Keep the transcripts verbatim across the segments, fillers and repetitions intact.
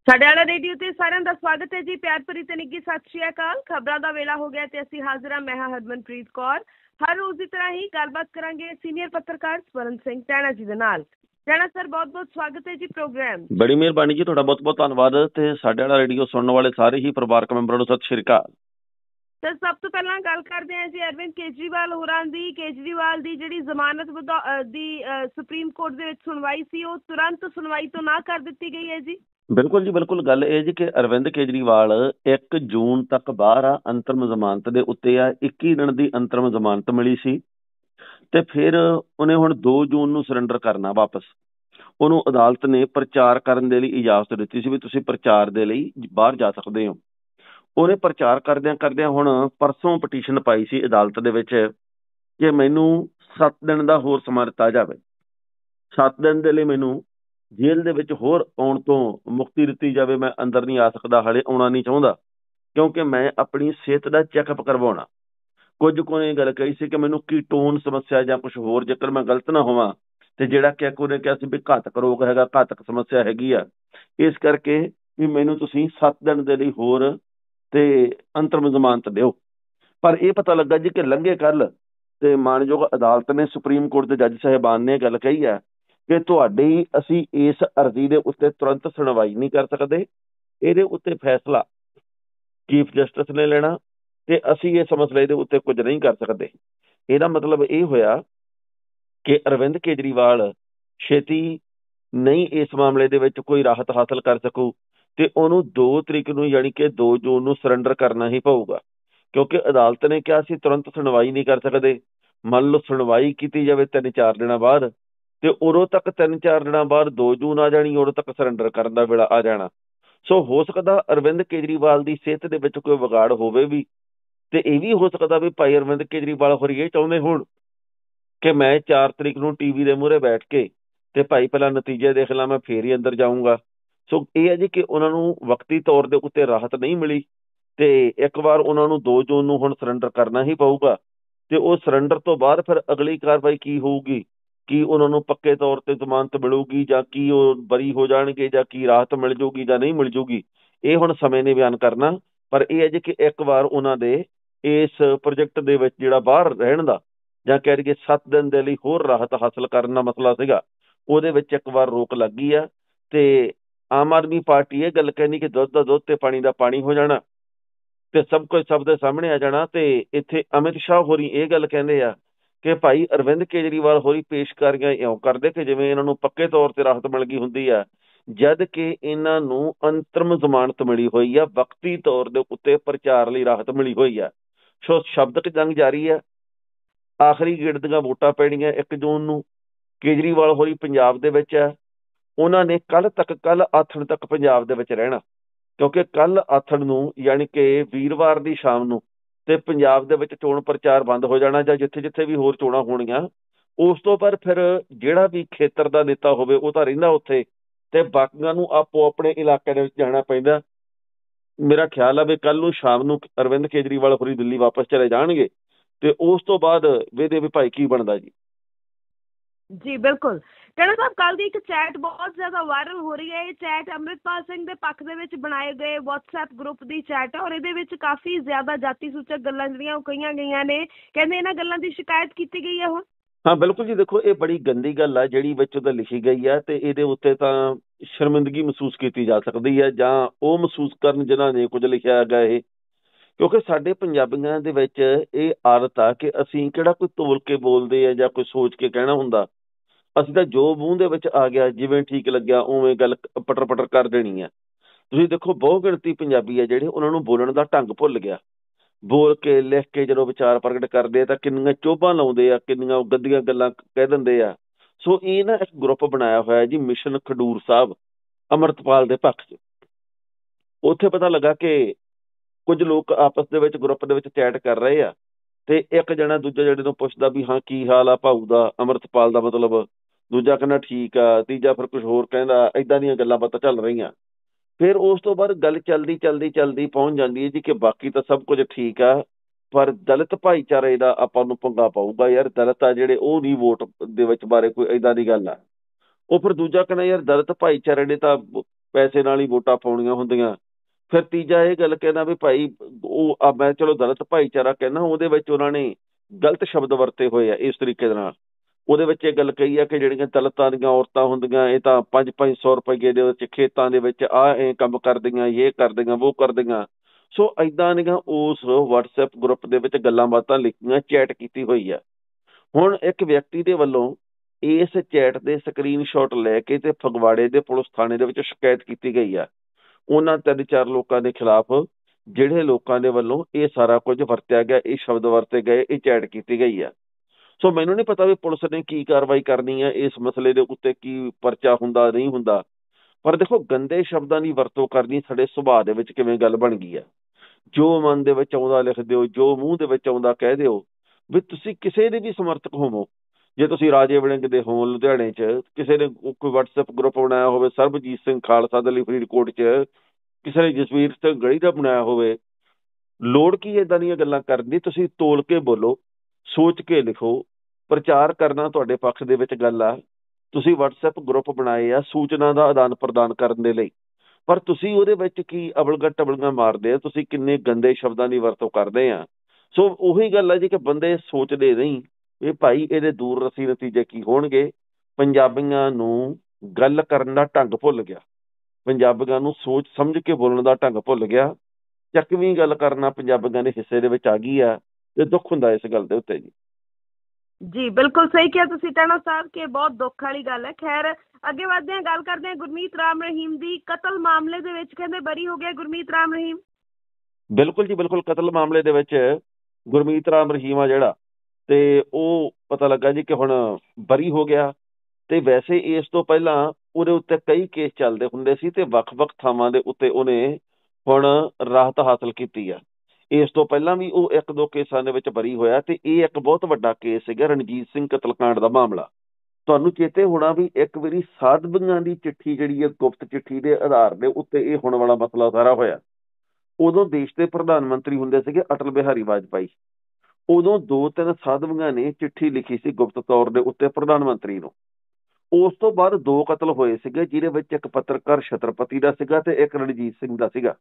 ਸਾਡੇ ਵਾਲਾ ਰੇਡੀਓ ਤੇ ਸਾਰਿਆਂ ਦਾ ਸਵਾਗਤ ਹੈ ਜੀ। ਪਿਆਰ ਭਰੀ ਤੇ ਨਿੱਘੀ ਸਤਿ ਸ਼੍ਰੀ ਅਕਾਲ। ਖਬਰਾਂ ਦਾ ਵੇਲਾ ਹੋ ਗਿਆ ਤੇ ਅਸੀਂ ਹਾਜ਼ਰ ਹਾਂ। ਮੈਂ ਹਾਂ ਹਰਮਨਪ੍ਰੀਤ ਕੌਰ। ਹਰ ਰੋਜ਼ ਦੀ ਤਰ੍ਹਾਂ ਹੀ ਗੱਲਬਾਤ ਕਰਾਂਗੇ ਸੀਨੀਅਰ ਪੱਤਰਕਾਰ ਸਵਰਨ ਸਿੰਘ ਟੈਣਾ ਜੀ ਦੇ ਨਾਲ। ਟੈਣਾ ਸਰ, ਬਹੁਤ ਬਹੁਤ ਸਵਾਗਤ ਹੈ ਜੀ ਪ੍ਰੋਗਰਾਮ। ਬੜੀ ਮਿਹਰਬਾਨੀ ਜੀ, ਤੁਹਾਡਾ ਬਹੁਤ ਬਹੁਤ ਧੰਨਵਾਦ। ਤੇ ਸਾਡੇ ਵਾਲਾ ਰੇਡੀਓ ਸੁਣਨ ਵਾਲੇ ਸਾਰੇ ਹੀ ਪਰਿਵਾਰਕ ਮੈਂਬਰਾਂ ਨੂੰ ਸਤਿ ਸ਼੍ਰੀ ਅਕਾਲ। ਸਰ, ਸਭ ਤੋਂ ਪਹਿਲਾਂ ਗੱਲ ਕਰਦੇ ਹਾਂ ਜੀ ਅਰਵਿੰਦ ਕੇਜਰੀਵਾਲ ਹੋਰਾਂ ਦੀ। ਕੇਜਰੀਵਾਲ ਦੀ ਜਿਹੜੀ ਜ਼ਮਾਨਤ ਦੀ ਸੁਪਰੀਮ ਕੋਰਟ ਦੇ ਵਿੱਚ ਸੁਣਵਾਈ ਸੀ, ਉਹ ਤੁਰੰਤ ਸੁਣਵਾਈ ਤੋਂ ਨਾ ਕਰ ਦਿੱਤੀ ਗਈ ਹੈ ਜੀ। ਬਿਲਕੁਲ ਜੀ, ਬਿਲਕੁਲ। ਗੱਲ ਇਹ ਜੀ ਕਿ ਅਰਵਿੰਦ ਕੇਜਰੀਵਾਲ ਇੱਕ ਜੂਨ ਤੱਕ ਬਾਹਰ ਆ, ਅੰਤਰਮ ਜ਼ਮਾਨਤ ਦੇ ਉੱਤੇ ਆ। ਇੱਕੀ ਦਿਨ ਦੀ ਅੰਤਰਮ ਜ਼ਮਾਨਤ ਮਿਲੀ ਸੀ ਤੇ ਫਿਰ ਉਹਨੇ ਹੁਣ ਦੋ ਜੂਨ ਨੂੰ ਸਰੈਂਡਰ ਕਰਨਾ ਵਾਪਸ। ਉਹਨੂੰ ਅਦਾਲਤ ਨੇ ਪ੍ਰਚਾਰ ਕਰਨ ਦੇ ਲਈ ਇਜਾਜ਼ਤ ਦਿੱਤੀ ਸੀ ਵੀ ਤੁਸੀਂ ਪ੍ਰਚਾਰ ਦੇ ਲਈ ਬਾਹਰ ਜਾ ਸਕਦੇ ਹੋ। ਉਹਨੇ ਪ੍ਰਚਾਰ ਕਰਦਿਆਂ ਕਰਦਿਆਂ ਹੁਣ ਪਰਸੋਂ ਪਟੀਸ਼ਨ ਪਾਈ ਸੀ ਅਦਾਲਤ ਦੇ ਵਿੱਚ ਕਿ ਮੈਨੂੰ ਸੱਤ ਦਿਨ ਦਾ ਹੋਰ ਸਮਾਂ ਦਿੱਤਾ ਜਾਵੇ। ਸੱਤ ਦਿਨ ਦੇ ਲਈ ਮੈਨੂੰ ਜੇਲ੍ਹ ਦੇ ਵਿੱਚ ਹੋਰ ਆਉਣ ਤੋਂ ਮੁਕਤੀ ਦਿੱਤੀ ਜਾਵੇ। ਮੈਂ ਅੰਦਰ ਨਹੀਂ ਆ ਸਕਦਾ, ਹਾਲੇ ਆਉਣਾ ਨਹੀਂ ਚਾਹੁੰਦਾ, ਕਿਉਂਕਿ ਮੈਂ ਆਪਣੀ ਸਿਹਤ ਦਾ ਚੈੱਕਅਪ ਕਰਵਾਉਣਾ। ਕੁਝ ਕੁ ਨੇ ਗੱਲ ਕਹੀ ਸੀ ਕਿ ਮੈਨੂੰ ਕੀਟੋਨ ਸਮੱਸਿਆ ਜਾਂ ਕੁਝ ਹੋਰ, ਜੇਕਰ ਮੈਂ ਗਲਤ ਨਾ ਹੋਵਾਂ, ਤੇ ਜਿਹੜਾ ਕਿ ਉਹਨੇ ਕਿਹਾ ਸੀ ਵੀ ਘਾਤਕ ਰੋਗ ਹੈਗਾ, ਘਾਤਕ ਸਮੱਸਿਆ ਹੈਗੀ ਆ, ਇਸ ਕਰਕੇ ਵੀ ਮੈਨੂੰ ਤੁਸੀਂ ਸੱਤ ਦਿਨ ਦੇ ਲਈ ਹੋਰ ਤੇ ਅੰਤਰਮ ਜ਼ਮਾਨਤ ਦਿਓ। ਪਰ ਇਹ ਪਤਾ ਲੱਗਾ ਜੀ ਕਿ ਲੰਘੇ ਕੱਲ ਤੇ ਮਾਣਯੋਗ ਅਦਾਲਤ ਨੇ, ਸੁਪਰੀਮ ਕੋਰਟ ਦੇ ਜੱਜ ਸਾਹਿਬਾਨ ਨੇ ਗੱਲ ਕਹੀ ਹੈ ਕਿ ਤੁਹਾਡੀ ਅਸੀਂ ਇਸ ਅਰਜ਼ੀ ਦੇ ਉੱਤੇ ਤੁਰੰਤ ਸੁਣਵਾਈ ਨਹੀਂ ਕਰ ਸਕਦੇ। ਇਹਦੇ ਉੱਤੇ ਫੈਸਲਾ ਚੀਫ ਜਸਟਿਸ ਨੇ ਲੈਣਾ ਤੇ ਅਸੀਂ ਇਸ ਮਸਲੇ ਦੇ ਉੱਤੇ ਕੁਝ ਨਹੀਂ ਕਰ ਸਕਦੇ। ਇਹਦਾ ਮਤਲਬ ਇਹ ਹੋਇਆ ਕਿ ਅਰਵਿੰਦ ਕੇਜਰੀਵਾਲ ਛੇਤੀ ਨਹੀਂ ਇਸ ਮਾਮਲੇ ਦੇ ਵਿੱਚ ਕੋਈ ਰਾਹਤ ਹਾਸਲ ਕਰ ਸਕੂ ਤੇ ਉਹਨੂੰ ਦੋ ਤਰੀਕ ਨੂੰ, ਯਾਨੀ ਕਿ ਦੋ ਜੂਨ ਨੂੰ ਸਰੈਂਡਰ ਕਰਨਾ ਹੀ ਪਊਗਾ, ਕਿਉਂਕਿ ਅਦਾਲਤ ਨੇ ਕਿਹਾ ਸੀ ਤੁਰੰਤ ਸੁਣਵਾਈ ਨਹੀਂ ਕਰ ਸਕਦੇ। ਮੰਨ ਲਓ ਸੁਣਵਾਈ ਕੀਤੀ ਜਾਵੇ ਤਿੰਨ ਚਾਰ ਦਿਨਾਂ ਬਾਅਦ, ਤੇ ਉਦੋਂ ਤੱਕ ਤਿੰਨ ਚਾਰ ਦਿਨਾਂ ਬਾਅਦ ਦੋ ਜੂਨ ਆ ਜਾਣੀ, ਉਦੋਂ ਤੱਕ ਸਰੈਂਡਰ ਕਰਨ ਦਾ ਵੇਲਾ ਆ ਜਾਣਾ। ਸੋ ਹੋ ਸਕਦਾ ਅਰਵਿੰਦ ਕੇਜਰੀਵਾਲ ਦੀ ਸਿਹਤ ਦੇ ਵਿੱਚ ਕੋਈ ਵਿਗਾੜ ਹੋਵੇ ਵੀ, ਤੇ ਇਹ ਵੀ ਹੋ ਸਕਦਾ ਵੀ ਭਾਈ ਅਰਵਿੰਦ ਕੇਜਰੀਵਾਲ ਹੋਰੀ ਇਹ ਚਾਹੁੰਦੇ ਹੋਣ ਕਿ ਮੈਂ ਚਾਰ ਤਰੀਕ ਨੂੰ ਟੀਵੀ ਦੇ ਮੂਹਰੇ ਬੈਠ ਕੇ ਤੇ ਭਾਈ ਪਹਿਲਾਂ ਨਤੀਜੇ ਦੇਖ ਲਾਂ, ਮੈਂ ਫੇਰ ਹੀ ਅੰਦਰ ਜਾਊਂਗਾ। ਸੋ ਇਹ ਹੈ ਜੀ ਕਿ ਉਹਨਾਂ ਨੂੰ ਵਕਤੀ ਤੌਰ ਦੇ ਉੱਤੇ ਰਾਹਤ ਨਹੀਂ ਮਿਲੀ ਤੇ ਇੱਕ ਵਾਰ ਉਹਨਾਂ ਨੂੰ ਦੋ ਜੂਨ ਨੂੰ ਹੁਣ ਸਰੈਂਡਰ ਕਰਨਾ ਹੀ ਪਊਗਾ। ਤੇ ਉਹ ਸਰੈਂਡਰ ਤੋਂ ਬਾਅਦ ਫਿਰ ਅਗਲੀ ਕਾਰਵਾਈ ਕੀ ਹੋਊਗੀ, ਕੀ ਉਹਨਾਂ ਨੂੰ ਪੱਕੇ ਤੌਰ ਤੇ ਜ਼ਮਾਨਤ ਮਿਲੂਗੀ ਜਾਂ ਕੀ ਉਹ ਬਰੀ ਹੋ ਜਾਣਗੇ ਜਾਂ ਕੀ ਰਾਹਤ ਮਿਲ ਜੂਗੀ ਜਾਂ ਨਹੀਂ ਮਿਲ ਜੂਗੀ, ਇਹ ਹੁਣ ਸਮੇਂ ਨੇ ਬਿਆਨ ਕਰਨਾ। ਪਰ ਇਹ ਹੈ ਜੀ ਕਿ ਇੱਕ ਵਾਰ ਉਹਨਾਂ ਦੇ ਇਸ ਪ੍ਰੋਜੈਕਟ ਦੇ ਵਿੱਚ ਜਿਹੜਾ ਬਾਹਰ ਰਹਿਣ ਦਾ ਜਾਂ ਕਹਿ ਲਈਏ ਸੱਤ ਦਿਨ ਦੇ ਲਈ ਹੋਰ ਰਾਹਤ ਹਾਸਲ ਕਰਨ ਦਾ ਮਸਲਾ ਸੀਗਾ, ਉਹਦੇ ਵਿੱਚ ਇੱਕ ਵਾਰ ਰੋਕ ਲੱਗ ਗਈ ਆ। ਤੇ ਆਮ ਆਦਮੀ ਪਾਰਟੀ ਇਹ ਗੱਲ ਕਹਿੰਦੀ ਕਿ ਦੁੱਧ ਦਾ ਦੁੱਧ ਤੇ ਪਾਣੀ ਦਾ ਪਾਣੀ ਹੋ ਜਾਣਾ ਤੇ ਸਭ ਕੁਝ ਸਭ ਦੇ ਸਾਹਮਣੇ ਆ ਜਾਣਾ। ਤੇ ਇੱਥੇ ਅਮਿਤ ਸ਼ਾਹ ਹੋਰੀ ਇਹ ਗੱਲ ਕਹਿੰਦੇ ਆ ਕਿ ਭਾਈ ਅਰਵਿੰਦ ਕੇਜਰੀਵਾਲ ਹੋਰੀ ਪੇਸ਼ਕਾਰੀਆਂ ਇਉਂ ਕਰਦੇ ਕਿ ਜਿਵੇਂ ਇਹਨਾਂ ਨੂੰ ਪੱਕੇ ਤੌਰ ਤੇ ਰਾਹਤ ਮਿਲ ਗਈ ਹੁੰਦੀ ਆ, ਜਦ ਕਿ ਇਹਨਾਂ ਨੂੰ ਅੰਤਰਮ ਜ਼ਮਾਨਤ ਮਿਲੀ ਹੋਈ ਆ, ਵਕਤੀ ਤੌਰ ਦੇ ਉੱਤੇ ਪ੍ਰਚਾਰ ਲਈ ਰਾਹਤ ਮਿਲੀ ਹੋਈ ਆ। ਸੋ ਸ਼ਬਦਕ ਜੰਗ ਜਾਰੀ ਆ। ਆਖਰੀ ਗੇੜ ਦੀਆਂ ਵੋਟਾਂ ਪੈਣੀਆਂ ਇੱਕ ਜੂਨ ਨੂੰ। ਕੇਜਰੀਵਾਲ ਹੋਰੀ ਪੰਜਾਬ ਦੇ ਵਿੱਚ ਆ। ਉਹਨਾਂ ਨੇ ਕੱਲ ਤੱਕ ਕੱਲ ਆਥਣ ਤੱਕ ਪੰਜਾਬ ਦੇ ਵਿੱਚ ਰਹਿਣਾ, ਕਿਉਂਕਿ ਕੱਲ ਆਥਣ ਨੂੰ ਯਾਨੀ ਕਿ ਵੀਰਵਾਰ ਦੀ ਸ਼ਾਮ ਨੂੰ ਤੇ ਪੰਜਾਬ ਦੇ ਵਿੱਚ ਚੋਣ ਪ੍ਰਚਾਰ ਬੰਦ ਹੋ ਜਾਣਾ, ਜਾਂ ਜਿੱਥੇ ਜਿੱਥੇ ਵੀ ਹੋਰ ਚੋਣਾਂ ਹੋਣੀਆਂ। ਉਸ ਤੋਂ ਬਾਅਦ ਫਿਰ ਜਿਹੜਾ ਵੀ ਖੇਤਰ ਦਾ ਨੇਤਾ ਹੋਵੇ ਉਹ ਤਾਂ ਰਹਿੰਦਾ ਉੱਥੇ, ਤੇ ਬਾਕੀਆਂ ਨੂੰ ਆਪੋ ਆਪਣੇ ਇਲਾਕੇ ਦੇ ਵਿੱਚ ਜਾਣਾ ਪੈਂਦਾ। ਮੇਰਾ ਖਿਆਲ ਆ ਵੀ ਕੱਲ ਨੂੰ ਸ਼ਾਮ ਨੂੰ ਅਰਵਿੰਦ ਕੇਜਰੀਵਾਲ ਹੋਰੀ ਦਿੱਲੀ ਵਾਪਸ ਚਲੇ ਜਾਣਗੇ ਤੇ ਉਸ ਤੋਂ ਬਾਅਦ ਵੇਦੇ ਵੀ ਭਾਈ ਕੀ ਬਣਦਾ ਜੀ। ਜੀ ਬਿਲਕੁਲ। ਟੈਣਾ ਸਾਹਿਬ, ਕੱਲ ਦੀ ਇੱਕ ਚੈਟ ਬਹੁਤ ਜ਼ਿਆਦਾ ਵਾਇਰਲ ਹੋ ਰਹੀ ਹੈ। ਇਹ ਚੈਟ ਅੰਮ੍ਰਿਤਪਾਲ ਸਿੰਘ ਦੇ ਪੱਖ ਦੇ ਵਿੱਚ ਬਣਾਏ ਗਏ ਵਟਸਐਪ ਗਰੁੱਪ ਦੀ ਚੈਟ ਹੈ, ਔਰ ਇਹਦੇ ਵਿੱਚ ਕਾਫੀ ਜ਼ਿਆਦਾ ਜਾਤੀ ਸੂਚਕ ਗੱਲਾਂ ਜਿਹੜੀਆਂ ਉਹ ਕਹੀਆਂ ਗਈਆਂ ਨੇ। ਕਹਿੰਦੇ ਇਹਨਾਂ ਗੱਲਾਂ ਦੀ ਸ਼ਿਕਾਇਤ ਕੀਤੀ ਗਈ ਹੈ ਹੁਣ। ਹਾਂ ਬਿਲਕੁਲ ਜੀ। ਦੇਖੋ, ਇਹ ਬੜੀ ਗੰਦੀ ਗੱਲ ਆ ਜਿਹੜੀ ਵਿੱਚ ਉਹਦਾ ਲਿਖੀ ਗਈ ਆ, ਤੇ ਇਹਦੇ ਉੱਤੇ ਤਾਂ ਸ਼ਰਮਿੰਦਗੀ ਮਹਿਸੂਸ ਕੀਤੀ ਜਾ ਸਕਦੀ ਹੈ, ਜਾਂ ਉਹ ਮਹਿਸੂਸ ਕਰਨ ਜਿਨ੍ਹਾਂ ਨੇ ਕੁਝ ਲਿਖਿਆ ਹੈਗਾ ਇਹ। ਕਿਉਂਕਿ ਸਾਡੇ ਪੰਜਾਬੀਆਂ ਦੇ ਵਿੱਚ ਇਹ ਆਦਤ ਆ ਕਿ ਅਸੀਂ ਕਿਹੜਾ ਕੋਈ ਤੋਲ ਕੇ ਬੋਲਦੇ ਆ ਜਾਂ ਕੋਈ ਸੋਚ ਕੇ ਕਹਿਣਾ ਹੁੰਦਾ। ਅਸੀਂ ਤਾਂ ਜੋ ਮੂੰਹ ਦੇ ਵਿੱਚ ਆ ਗਿਆ, ਜਿਵੇਂ ਠੀਕ ਲੱਗਿਆ ਉਵੇਂ ਗੱਲ ਪਟਰ ਪਟਰ ਕਰ ਦੇਣੀ ਆ। ਤੁਸੀਂ ਦੇਖੋ, ਬਹੁ ਗਿਣਤੀ ਪੰਜਾਬੀ ਆ ਜਿਹੜੇ ਉਹਨਾਂ ਨੂੰ ਬੋਲਣ ਦਾ ਢੰਗ ਭੁੱਲ ਗਿਆ। ਬੋਲ ਕੇ ਲਿਖ ਕੇ ਜਦੋਂ ਵਿਚਾਰ ਪ੍ਰਗਟ ਕਰਦੇ ਆ ਤਾਂ ਕਿੰਨੀਆਂ ਚੋਭਾਂ ਲਾਉਂਦੇ ਆ, ਕਿੰਨੀਆਂ ਗੰਦੀਆਂ ਗੱਲਾਂ ਕਹਿ ਦਿੰਦੇ ਆ। ਸੋ ਇਹ ਨਾ ਇੱਕ ਗਰੁੱਪ ਬਣਾਇਆ ਹੋਇਆ ਜੀ, ਮਿਸ਼ਨ ਖਡੂਰ ਸਾਹਿਬ ਅੰਮ੍ਰਿਤਪਾਲ ਦੇ ਪੱਖ 'ਚ। ਉੱਥੇ ਪਤਾ ਲੱਗਾ ਕਿ ਕੁਝ ਲੋਕ ਆਪਸ ਦੇ ਵਿੱਚ ਗਰੁੱਪ ਦੇ ਵਿੱਚ ਚੈਟ ਕਰ ਰਹੇ ਆ, ਤੇ ਇੱਕ ਜਣਾ ਦੂਜੇ ਜਣੇ ਨੂੰ ਪੁੱਛਦਾ ਵੀ ਹਾਂ ਕੀ ਹਾਲ ਆ ਭਾਊ ਦਾ, ਅੰਮ੍ਰਿਤਪਾਲ ਦਾ ਮਤਲਬ। ਦੂਜਾ ਕਹਿੰਦਾ ਠੀਕ ਆ, ਤੀਜਾ ਫਿਰ ਕੁਝ ਹੋਰ ਕਹਿੰਦਾ। ਏਦਾਂ ਦੀਆਂ ਗੱਲਾਂ ਬਾਤਾਂ ਚੱਲ ਰਹੀਆਂ। ਫਿਰ ਉਸ ਤੋਂ ਬਾਅਦ ਗੱਲ ਚੱਲਦੀ ਚੱਲਦੀ ਚੱਲਦੀ ਪਹੁੰਚ ਜਾਂਦੀ ਹੈ ਜੀ ਕਿ ਬਾਕੀ ਤਾਂ ਸਭ ਕੁਝ ਠੀਕ ਆ, ਪਰ ਦਲਿਤ ਭਾਈਚਾਰੇ ਦਾ ਆਪਾਂ ਨੂੰ ਪੰਗਾ ਪਾਊਗਾ। ਯਾਰ ਦਲਿਤ ਆ ਜਿਹੜੇ, ਉਹ ਨਹੀਂ ਵੋਟ ਦੇ ਵਿੱਚ ਬਾਰੇ ਕੋਈ ਏਦਾਂ ਦੀ ਗੱਲ ਆ। ਉਹ ਫਿਰ ਦੂਜਾ ਕਹਿੰਦਾ ਯਾਰ ਦਲਿਤ ਭਾਈਚਾਰੇ ਨੇ ਤਾਂ ਪੈਸੇ ਨਾਲ ਹੀ ਵੋਟਾਂ ਪਾਉਣੀਆਂ ਹੁੰਦੀਆਂ। ਫਿਰ ਤੀਜਾ ਇਹ ਗੱਲ ਕਹਿੰਦਾ ਵੀ ਭਾਈ ਉਹ ਆ ਮੈਂ ਚਲੋ ਦਲਿਤ ਭਾਈਚਾਰਾ ਕਹਿੰਦਾ, ਉਹਦੇ ਵਿੱਚ ਉਹਨਾਂ ਨੇ ਗਲਤ ਸ਼ਬਦ ਵਰਤੇ ਹੋਏ ਆ ਇਸ ਤਰੀਕੇ ਦੇ ਨਾਲ। ਉਹਦੇ ਵਿੱਚ ਇਹ ਗੱਲ ਕਹੀ ਆ ਕਿ ਜਿਹੜੀਆਂ ਦਲਿਤਾਂ ਦੀਆਂ ਔਰਤਾਂ ਹੁੰਦੀਆਂ ਇਹ ਤਾਂ ਪੰਜ ਪੰਜ ਸੌ ਰੁਪਈਏ ਦੇ ਵਿੱਚ ਖੇਤਾਂ ਦੇ ਵਿੱਚ ਆਹ ਇਹ ਕੰਮ ਕਰਦੀਆਂ, ਇਹ ਕਰਦੀਆਂ, ਉਹ ਕਰਦੀਆਂ। ਸੋ ਏਦਾਂ ਦੀਆਂ ਉਸ ਵਟਸਐਪ ਗਰੁੱਪ ਦੇ ਵਿੱਚ ਗੱਲਾਂ ਬਾਤਾਂ ਲਿਖੀਆਂ, ਚੈਟ ਕੀਤੀ ਹੋਈ ਆ। ਹੁਣ ਇੱਕ ਵਿਅਕਤੀ ਦੇ ਵੱਲੋਂ ਇਸ ਚੈਟ ਦੇ ਸਕਰੀਨਸ਼ਾਟ ਲੈ ਕੇ ਤੇ ਫਗਵਾੜੇ ਦੇ ਪੁਲਿਸ ਥਾਣੇ ਦੇ ਵਿੱਚ ਸ਼ਿਕਾਇਤ ਕੀਤੀ ਗਈ ਆ ਉਹਨਾਂ ਤਿੰਨ ਚਾਰ ਲੋਕਾਂ ਦੇ ਖਿਲਾਫ, ਜਿਹੜੇ ਲੋਕਾਂ ਦੇ ਵੱਲੋਂ ਇਹ ਸਾਰਾ ਕੁਝ ਵਰਤਿਆ ਗਿਆ, ਇਹ ਸ਼ਬਦ ਵਰਤੇ ਗਏ, ਇਹ ਚੈਟ ਕੀਤੀ ਗਈ ਆ। ਸੋ ਮੈਨੂੰ ਨਹੀਂ ਪਤਾ ਵੀ ਪੁਲਿਸ ਨੇ ਕੀ ਕਾਰਵਾਈ ਕਰਨੀ ਹੈ ਇਸ ਮਸਲੇ ਦੇ ਉੱਤੇ, ਕੀ ਪਰਚਾ ਹੁੰਦਾ ਨਹੀਂ ਹੁੰਦਾ। ਪਰ ਦੇਖੋ, ਗੰਦੇ ਸ਼ਬਦਾਂ ਦੀ ਵਰਤੋਂ ਕਰਨੀ ਸਾਡੇ ਸੁਭਾਅ ਦੇ ਵਿੱਚ ਕਿਵੇਂ ਗੱਲ ਬਣ ਗਈ ਆ। ਜੋ ਮਨ ਦੇ ਵਿੱਚ ਆਉਂਦਾ ਲਿਖ ਦਿਓ, ਜੋ ਮੂੰਹ ਦੇ ਵਿੱਚ ਆਉਂਦਾ ਕਹਿ ਦਿਓ। ਵੀ ਤੁਸੀਂ ਕਿਸੇ ਦੇ ਵੀ ਸਮਰਥਕ ਹੋਵੋ, ਜੇ ਤੁਸੀਂ ਰਾਜੇ ਵੜਿੰਗ ਦੇ ਹੋ ਲੁਧਿਆਣੇ 'ਚ, ਕਿਸੇ ਨੇ ਕੋਈ ਵਟਸਐਪ ਗਰੁੱਪ ਬਣਾਇਆ ਹੋਵੇ ਸਰਬਜੀਤ ਸਿੰਘ ਖਾਲਸਾ ਦੇ ਲਈ ਫਰੀਦਕੋਟ 'ਚ, ਕਿਸੇ ਨੇ ਜਸਵੀਰ ਸਿੰਘ ਗੜੀ ਦਾ ਬਣਾਇਆ ਹੋਵੇ, ਲੋੜ ਕੀ ਏਦਾਂ ਦੀਆਂ ਗੱਲਾਂ ਕਰਨ ਦੀ। ਤੁਸੀਂ ਤੋਲ ਕੇ ਬੋਲੋ, ਸੋਚ ਕੇ ਲਿਖੋ। ਪ੍ਰਚਾਰ ਕਰਨਾ ਤੁਹਾਡੇ ਪੱਖ ਦੇ ਵਿੱਚ ਗੱਲ ਆ। ਤੁਸੀਂ ਵਟਸਐਪ ਗਰੁੱਪ ਬਣਾਏ ਆ ਸੂਚਨਾ ਦਾ ਆਦਾਨ ਪ੍ਰਦਾਨ ਕਰਨ ਦੇ ਲਈ, ਪਰ ਤੁਸੀਂ ਉਹਦੇ ਵਿੱਚ ਕੀ ਅਬਲਗੜ ਟਬਲੀਆਂ ਮਾਰਦੇ ਆ, ਤੁਸੀਂ ਕਿੰਨੇ ਗੰਦੇ ਸ਼ਬਦਾਂ ਦੀ ਵਰਤੋਂ ਕਰਦੇ ਆ। ਸੋ ਉਹੀ ਗੱਲ ਆ ਜੀ ਕਿ ਬੰਦੇ ਸੋਚਦੇ ਨਹੀਂ ਇਹ ਭਾਈ ਇਹਦੇ ਦੂਰ ਰਸੀ ਨਤੀਜੇ ਕੀ ਹੋਣਗੇ। ਪੰਜਾਬੀਆਂ ਨੂੰ ਗੱਲ ਕਰਨ ਦਾ ਢੰਗ ਭੁੱਲ ਗਿਆ, ਪੰਜਾਬੀਆਂ ਨੂੰ ਸੋਚ ਸਮਝ ਕੇ ਬੋਲਣ ਦਾ ਢੰਗ ਭੁੱਲ ਗਿਆ। ਚੱਕਵੀਂ ਗੱਲ ਕਰਨਾ ਪੰਜਾਬੀਆਂ ਦੇ ਹਿੱਸੇ ਦੇ ਵਿੱਚ ਆ ਗਈ ਆ, ਤੇ ਦੁੱਖ ਹੁੰਦਾ ਇਸ ਗੱਲ ਦੇ ਉੱਤੇ ਜੀ। ਜੀ ਬਿਲਕੁਲ ਸਹੀ ਕਿਹਾ ਤੁਸੀਂ ਟੈਣਾ ਸਾਹਿਬ ਕਿ ਬਹੁਤ ਦੁੱਖ ਵਾਲੀ ਗੱਲ ਹੈ। ਖੈਰ ਅੱਗੇ ਵੱਧਦੇ ਹਾਂ, ਗੱਲ ਕਰਦੇ ਹਾਂ ਗੁਰਮੀਤ ਰਾਮ ਰਹੀਮ ਦੀ। ਕਤਲ ਮਾਮਲੇ ਦੇ ਵਿੱਚ ਕਹਿੰਦੇ ਬਰੀ ਹੋ ਗਿਆ ਗੁਰਮੀਤ ਰਾਮ ਰਹੀਮ। ਬਿਲਕੁਲ ਜੀ ਬਿਲਕੁਲ, ਕਤਲ ਮਾਮਲੇ ਦੇ ਵਿੱਚ ਗੁਰਮੀਤ ਰਾਮ ਰਹੀਮ ਆ ਜਿਹੜਾ, ਤੇ ਉਹ ਪਤਾ ਲੱਗਾ ਜੀ ਕਿ ਹੁਣ ਬਰੀ ਹੋ ਗਿਆ। ਤੇ ਵੈਸੇ ਇਸ ਤੋਂ ਪਹਿਲਾਂ ਉਹਦੇ ਉੱਤੇ ਕਈ ਕੇਸ ਚੱਲਦੇ ਹੁੰਦੇ ਸੀ ਤੇ ਵੱਖ-ਵੱਖ ਥਾਵਾਂ ਦੇ ਉੱਤੇ ਉਹਨੇ ਹੁਣ ਰਾਹਤ ਹਾਸਲ ਕੀਤੀ ਆ। ਇਸ ਤੋਂ ਪਹਿਲਾਂ ਵੀ ਉਹ ਇੱਕ ਦੋ ਕੇਸਾਂ ਦੇ ਵਿੱਚ ਬਰੀ ਹੋਇਆ, ਤੇ ਇਹ ਇੱਕ ਬਹੁਤ ਵੱਡਾ ਕੇਸ ਸੀਗਾ ਰਣਜੀਤ ਸਿੰਘ ਕਤਲਕਾਂਡ ਦਾ ਮਾਮਲਾ। ਤੁਹਾਨੂੰ ਚੇਤੇ ਹੋਣਾ ਵੀ ਇੱਕ ਵਾਰੀ ਸਾਧਵੀਆਂ ਦੀ ਚਿੱਠੀ ਜਿਹੜੀ ਹੈ, ਗੁਪਤ ਚਿੱਠੀ ਦੇ ਆਧਾਰ ਦੇ ਉੱਤੇ ਇਹ ਹੋਣ ਵਾਲਾ ਮਸਲਾ ਸਾਰਾ ਹੋਇਆ। ਉਦੋਂ ਦੇਸ਼ ਦੇ ਪ੍ਰਧਾਨ ਮੰਤਰੀ ਹੁੰਦੇ ਸੀਗੇ ਅਟਲ ਬਿਹਾਰੀ ਵਾਜਪਾਈ। ਉਦੋਂ ਦੋ ਤਿੰਨ ਸਾਧਵੀਆਂ ਨੇ ਚਿੱਠੀ ਲਿਖੀ ਸੀ ਗੁਪਤ ਤੌਰ ਦੇ ਉੱਤੇ ਪ੍ਰਧਾਨ ਮੰਤਰੀ ਨੂੰ। ਉਸ ਤੋਂ ਬਾਅਦ ਦੋ ਕਤਲ ਹੋਏ ਸੀਗੇ, ਜਿਹਦੇ ਵਿੱਚ ਇੱਕ ਪੱਤਰਕਾਰ ਛਤਰਪਤੀ ਦਾ ਸੀਗਾ ਤੇ ਇੱਕ ਰਣਜੀਤ ਸਿੰਘ ਦਾ ਸੀਗਾ।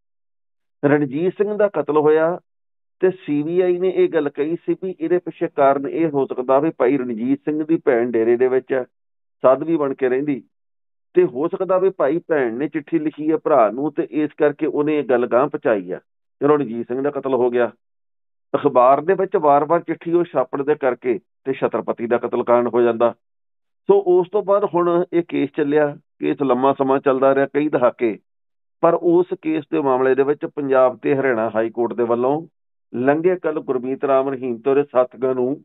ਰਣਜੀਤ ਸਿੰਘ ਦਾ ਕਤਲ ਹੋਇਆ ਤੇ ਸੀਬੀਆਈ ਨੇ ਇਹ ਗੱਲ ਕਹੀ ਸੀ ਵੀ ਇਹਦੇ ਪਿੱਛੇ ਕਾਰਨ ਇਹ ਹੋ ਸਕਦਾ ਵੀ ਭਾਈ ਰਣਜੀਤ ਸਿੰਘ ਦੀ ਭੈਣ ਡੇਰੇ ਦੇ ਵਿੱਚ ਸਾਧਵੀ ਬਣ ਕੇ ਰਹਿੰਦੀ, ਤੇ ਹੋ ਸਕਦਾ ਵੀ ਭਾਈ ਭੈਣ ਨੇ ਚਿੱਠੀ ਲਿਖੀ ਹੈ ਭਰਾ ਨੂੰ, ਤੇ ਇਸ ਕਰਕੇ ਉਹਨੇ ਇਹ ਗੱਲ ਗਾਂਹ ਪਹੁੰਚਾਈ ਆ ਤੇ ਰਣਜੀਤ ਸਿੰਘ ਦਾ ਕਤਲ ਹੋ ਗਿਆ। ਅਖਬਾਰ ਦੇ ਵਿੱਚ ਵਾਰ-ਵਾਰ ਚਿੱਠੀ ਉਹ ਛਾਪਣ ਦੇ ਕਰਕੇ ਤੇ ਛਤਰਪਤੀ ਦਾ ਕਤਲਕਾਂਡ ਹੋ ਜਾਂਦਾ। ਸੋ ਉਸ ਤੋਂ ਬਾਅਦ ਹੁਣ ਇਹ ਕੇਸ ਚੱਲਿਆ, ਕੇਸ ਲੰਮਾ ਸਮਾਂ ਚੱਲਦਾ ਰਿਹਾ, ਕਈ ਦਹਾਕੇ। ਪਰ ਉਸ ਕੇਸ ਦੇ ਮਾਮਲੇ ਦੇ ਵਿੱਚ ਪੰਜਾਬ ਤੇ ਹਰਿਆਣਾ ਹਾਈ ਕੋਰਟ ਦੇ ਵੱਲੋਂ ਲੰਘੇ ਕੱਲ ਗੁਰਮੀਤ ਰਾਮ ਰਹੀਮ ਤੇ ਉਹਦੇ ਸਾਥੀਆਂ ਨੂੰ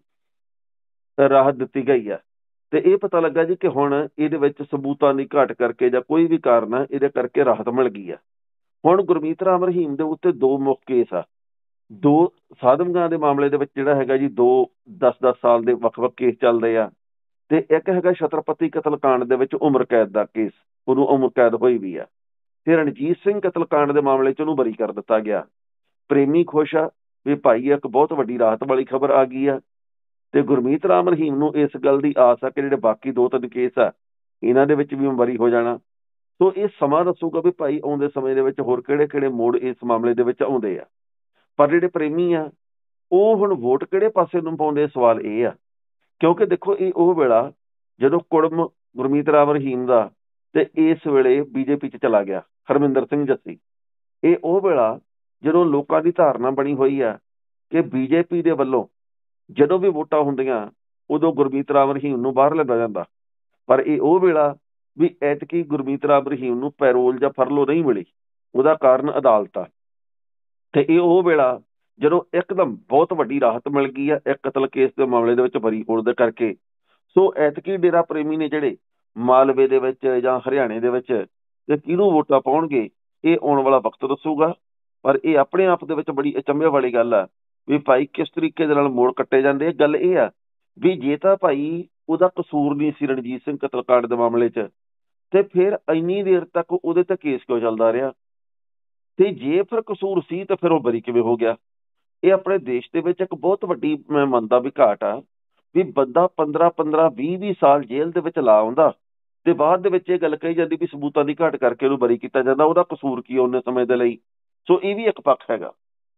ਰਾਹਤ ਦਿੱਤੀ ਗਈ ਆ। ਤੇ ਇਹ ਪਤਾ ਲੱਗਾ ਜੀ ਕਿ ਹੁਣ ਇਹਦੇ ਵਿੱਚ ਸਬੂਤਾਂ ਦੀ ਘਾਟ ਕਰਕੇ ਜਾਂ ਕੋਈ ਵੀ ਕਾਰਨ ਆ, ਇਹਦੇ ਕਰਕੇ ਰਾਹਤ ਮਿਲ ਗਈ ਆ। ਹੁਣ ਗੁਰਮੀਤ ਰਾਮ ਰਹੀਮ ਦੇ ਉੱਤੇ ਦੋ ਮੁੱਖ ਕੇਸ ਆ। ਦੋ ਸਾਧਵੀਆਂ ਦੇ ਮਾਮਲੇ ਦੇ ਵਿੱਚ ਜਿਹੜਾ ਹੈਗਾ ਜੀ, ਦੋ ਦਸ ਦਸ ਸਾਲ ਦੇ ਵੱਖ-ਵੱਖ ਕੇਸ ਚੱਲਦੇ ਆ, ਤੇ ਇੱਕ ਹੈਗਾ ਛਤਰਪਤੀ ਕਤਲਕਾਂਡ ਦੇ ਵਿੱਚ ਉਮਰ ਕੈਦ ਦਾ ਕੇਸ, ਉਹਨੂੰ ਉਮਰ ਕੈਦ ਹੋਈ ਵੀ ਆ। ਤੇ ਰਣਜੀਤ ਸਿੰਘ ਕਤਲਕਾਂਡ ਦੇ ਮਾਮਲੇ 'ਚ ਉਹਨੂੰ ਬਰੀ ਕਰ ਦਿੱਤਾ ਗਿਆ। ਪ੍ਰੇਮੀ ਖੁਸ਼ ਆ ਵੀ ਭਾਈ ਇੱਕ ਬਹੁਤ ਵੱਡੀ ਰਾਹਤ ਵਾਲੀ ਖਬਰ ਆ ਗਈ ਆ, ਤੇ ਗੁਰਮੀਤ ਰਾਮ ਰਹੀਮ ਨੂੰ ਇਸ ਗੱਲ ਦੀ ਆਸ ਆ ਕਿ ਜਿਹੜੇ ਬਾਕੀ ਦੋ ਤਿੰਨ ਕੇਸ ਆ ਇਹਨਾਂ ਦੇ ਵਿੱਚ ਵੀ ਬਰੀ ਹੋ ਜਾਣਾ। ਸੋ ਇਹ ਸਮਾਂ ਦੱਸੂਗਾ ਵੀ ਭਾਈ ਆਉਂਦੇ ਸਮੇਂ ਦੇ ਵਿੱਚ ਹੋਰ ਕਿਹੜੇ ਕਿਹੜੇ ਮੋੜ ਇਸ ਮਾਮਲੇ ਦੇ ਵਿੱਚ ਆਉਂਦੇ ਆ। ਪਰ ਜਿਹੜੇ ਪ੍ਰੇਮੀ ਆ ਉਹ ਹੁਣ ਵੋਟ ਕਿਹੜੇ ਪਾਸੇ ਨੂੰ ਪਾਉਂਦੇ, ਸਵਾਲ ਇਹ ਆ। ਕਿਉਂਕਿ ਦੇਖੋ, ਇਹ ਉਹ ਵੇਲਾ ਜਦੋਂ ਕੁੜਮ ਗੁਰਮੀਤ ਰਾਮ ਰਹੀਮ ਦਾ ਤੇ ਇਸ ਵੇਲੇ ਬੀਜੇਪੀ 'ਚ ਚਲਾ ਗਿਆ ਹਰਮਿੰਦਰ ਸਿੰਘ ਜੱਸੀ। ਇਹ ਉਹ ਵੇਲਾ ਜਦੋਂ ਲੋਕਾਂ ਦੀ ਧਾਰਨਾ ਬਣੀ ਹੋਈ ਆ ਕਿ ਬੀਜੇਪੀ ਦੇ ਵੱਲੋਂ ਜਦੋਂ ਵੀ ਵੋਟਾਂ ਹੁੰਦੀਆਂ ਉਦੋਂ ਗੁਰਮੀਤ ਰਾਮ ਰਹੀਮ ਨੂੰ ਬਾਹਰ ਲਿਆਂਦਾ ਜਾਂਦਾ। ਪਰ ਇਹ ਉਹ ਵੇਲਾ ਵੀ ਐਤਕੀ ਗੁਰਮੀਤ ਰਾਮ ਰਹੀਮ ਨੂੰ ਪੈਰੋਲ ਜਾਂ ਫਰਲੋ ਨਹੀਂ ਮਿਲੀ, ਉਹਦਾ ਕਾਰਨ ਅਦਾਲਤ ਆ। ਤੇ ਇਹ ਉਹ ਵੇਲਾ ਜਦੋਂ ਇੱਕਦਮ ਬਹੁਤ ਵੱਡੀ ਰਾਹਤ ਮਿਲ ਗਈ ਆ ਇੱਕ ਕਤਲ ਕੇਸ ਦੇ ਮਾਮਲੇ ਦੇ ਵਿੱਚ ਬਰੀ ਹੋਣ ਦੇ ਕਰਕੇ। ਸੋ ਐਤਕੀ ਡੇਰਾ ਪ੍ਰੇਮੀ ਨੇ ਜਿਹੜੇ ਮਾਲਵੇ ਦੇ ਵਿੱਚ ਜਾਂ ਹਰਿਆਣੇ ਦੇ ਵਿੱਚ ਤੇ ਕਿਹਨੂੰ ਵੋਟਾਂ ਪਾਉਣਗੇ, ਇਹ ਆਉਣ ਵਾਲਾ ਵਕਤ ਦੱਸੂਗਾ। ਪਰ ਇਹ ਆਪਣੇ ਆਪ ਦੇ ਵਿੱਚ ਬੜੀ ਅਚੰਭੇ ਵਾਲੀ ਗੱਲ ਆ ਵੀ ਭਾਈ ਕਿਸ ਤਰੀਕੇ ਦੇ ਨਾਲ ਮੋੜ ਕੱਟੇ ਜਾਂਦੇ। ਗੱਲ ਇਹ ਆ ਵੀ ਜੇ ਤਾਂ ਭਾਈ ਉਹਦਾ ਕਸੂਰ ਨਹੀਂ ਸੀ ਰਣਜੀਤ ਸਿੰਘ ਕਤਲਕਾਂਡ ਦੇ ਮਾਮਲੇ 'ਚ, ਤੇ ਫਿਰ ਇੰਨੀ ਦੇਰ ਤੱਕ ਉਹਦੇ ਤੇ ਕੇਸ ਕਿਉਂ ਚੱਲਦਾ ਰਿਹਾ? ਤੇ ਜੇ ਫਿਰ ਕਸੂਰ ਸੀ ਤਾਂ ਫਿਰ ਉਹ ਬਰੀ ਕਿਵੇਂ ਹੋ ਗਿਆ? ਇਹ ਆਪਣੇ ਦੇਸ਼ ਦੇ ਵਿੱਚ ਇੱਕ ਬਹੁਤ ਵੱਡੀ ਮੈਂ ਮੰਨਦਾ ਵੀ ਘਾਟ ਆ ਵੀ ਬੰਦਾ ਪੰਦਰਾਂ ਪੰਦਰਾਂ ਵੀਹ ਵੀਹ ਸਾਲ ਜੇਲ੍ਹ ਦੇ ਵਿੱਚ ਲਾ ਆਉਂਦਾ ਤੇ ਬਾਅਦ ਦੇ ਵਿੱਚ ਇਹ ਗੱਲ ਕਹੀ ਜਾਂਦੀ ਵੀ ਸਬੂਤਾਂ ਦੀ ਘਾਟ ਕਰਕੇ ਉਹਨੂੰ ਬਰੀ ਕੀਤਾ ਜਾਂਦਾ, ਉਹਦਾ ਕਸੂਰ ਕੀ ਉਹਨੇ ਸਮੇਂ ਦੇ ਲਈ। ਸੋ ਇਹ ਵੀ ਇੱਕ ਪੱਖ ਹੈਗਾ।